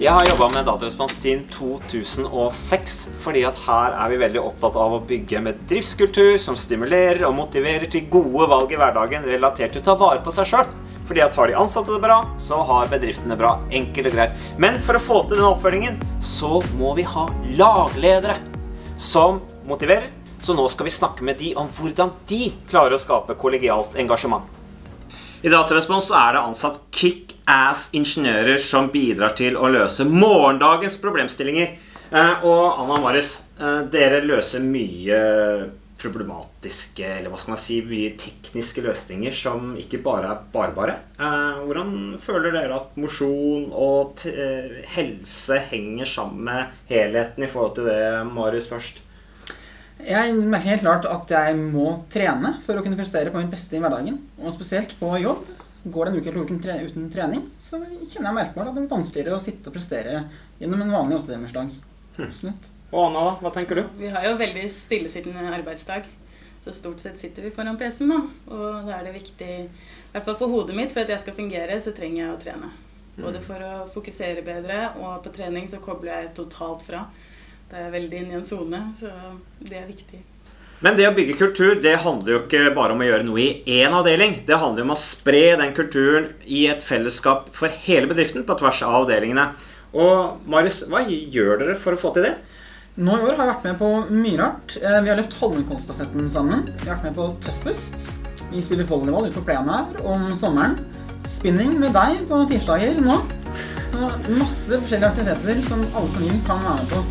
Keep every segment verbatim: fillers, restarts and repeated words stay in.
Jeg har jobbet med Datarespons siden to tusen og seks, fordi at her er vi veldig opptatt av å bygge en bedriftskultur som stimulerer og motiverer til gode valg i hverdagen relatert til å ta vare på seg selv. Fordi at har de ansatte det bra, så har bedriftene bra, enkelt og greit. Men for å få til denne oppfølgingen, så må vi ha lagledere som motiverer. Så nå skal vi snakke med de om hvordan de klarer å skape kollegialt engasjement. I Datarespons er det ansatt kick-ass ingeniører som bidrar til å løse morgendagens problemstillinger. Og Anna og Marius, dere løser mye problematiske, eller hva skal man si, mye tekniske løsninger som ikke bare er barbare. Hvordan føler dere at mosjon og helse henger sammen med helheten i forhold til det, Marius, først? Jeg merker helt klart at jeg må trene for å kunne prestere på mitt beste i hverdagen. Og spesielt på jobb. Går det en uke eller to uker uten trening, så kjenner jeg merkbart at det er vanskeligere å sitte og prestere gjennom en vanlig åtte-timersdag. Absolutt. Og Anna da, hva tenker du? Vi har jo veldig stillesittende arbeidsdag. Så stort sett sitter vi foran P C-en da. Og da er det viktig, i hvert fall for hodet mitt, for at jeg skal fungere, så trenger jeg å trene. Både for å fokusere bedre, og på trening så kobler jeg totalt fra. Det er veldig inn i en zone, så det er viktig. Men det å bygge kultur, det handler jo ikke bare om å gjøre noe i en avdeling. Det handler om å spre den kulturen i et fellesskap for hele bedriften på tvers av avdelingene. Og Marius, hva gjør dere for å få til det? Nå i år har jeg vært med på mye rart. Vi har løpt Holmenkollstafetten sammen. Vi har vært med på Tøffest. Vi spiller volleyball ute på plenen her om sommeren. Spinning med deg på tirsdager nå. Og masse forskjellige aktiviteter som alle som vil kan være med på.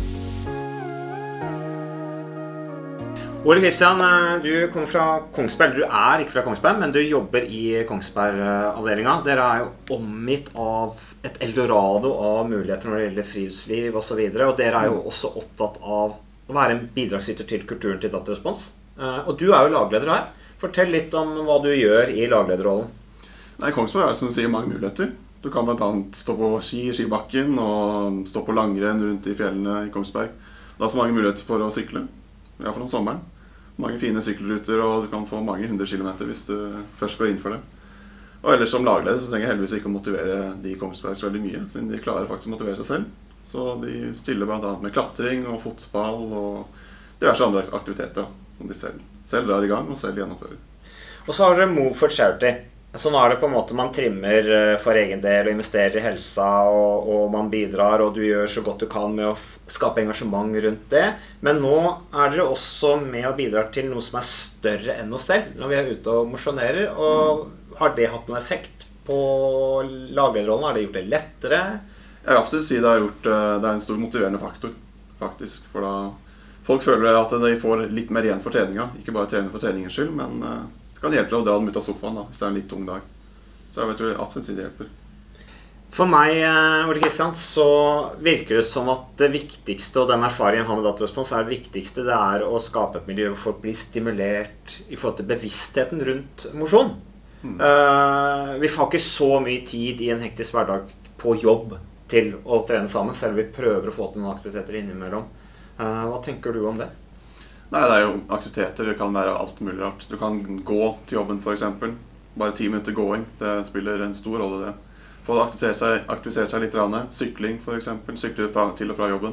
Ole Kristian, du kommer fra Kongsberg. Du er ikke fra Kongsberg, men du jobber i Kongsberg-avdelingen. Dere er jo omgitt av et eldorado av muligheter når det gjelder friluftsliv og så videre. Og dere er jo også opptatt av å være en bidragsyter til kulturen til Datarespons. Og du er jo lagleder her. Fortell litt om hva du gjør i laglederrollen. Nei, I Kongsberg er det som du sier mange muligheter. Du kan blant annet stå på ski i skibakken og stå på langrenn rundt i fjellene i Kongsberg. Det er så mange muligheter for å sykle, i hvert fall om sommeren. Mange fine sykkelruter, og du kan få mange hundre kilometer hvis du først går inn for det. Og ellers som lagleder så trenger jeg heldigvis ikke å motivere de i Kongsberg så veldig mye, siden de klarer faktisk å motivere seg selv. Så de stiller blant annet med klatring og fotball og diverse andre aktiviteter som de selv, selv drar i gang og selv gjennomfører. Og så har dere Move for Charity. Så nå er det på en måte man trimmer for egen del og investerer i helsa, og, og man bidrar, og du gjør så godt du kan med å skape engasjement rundt det. Men nå er dere også med å bidra til noe som er større enn oss selv, når vi er ute og mosjonerer. Og har det hatt noen effekt på laglederrollen? Har det gjort det lettere? Jeg vil absolutt si det har gjort, det er en stor motiverende faktor, faktisk. For da folk føler at de får litt mer igjen for treninga, ikke bare trening for treningens skyld, men det kan hjelpe deg å dra dem ut av sofaen da, hvis det er en litt tung dag. Så jeg vet jo absolutt si det hjelper. For meg, Ole Kristian, så virker det som at det viktigste, og den erfaringen jeg har med Datarespons, er det viktigste, det er å skape et miljø hvor folk blir stimulert i forhold til bevisstheten rundt mosjon. Mm. Uh, vi får ikke så mye tid i en hektisk hverdag på jobb til å trene sammen, selv om vi prøver å få til noen aktiviteter innimellom. Uh, hva tenker du om det? Nei, det er jo aktiviteter, det kan være alt mulig rart. Du kan gå til jobben for eksempel. Bare ti minutter gåing, det spiller en stor rolle det. Få aktivisere seg, aktivisere seg litt. Sykling for eksempel, sykle til og fra jobben.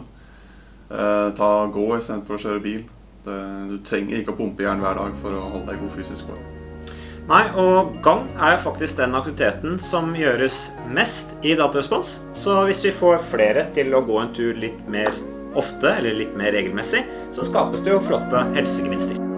Eh, ta gå i stedet for å kjøre bil. Det, du trenger ikke å pumpe jern hver dag for å holde deg i god fysisk form. Nei, og gang er faktisk den aktiviteten som gjøres mest i Datarespons. Så hvis vi får flere til å gå en tur litt mer ofte, eller litt mer regelmessig, så skapes det jo flotte helsegevinster.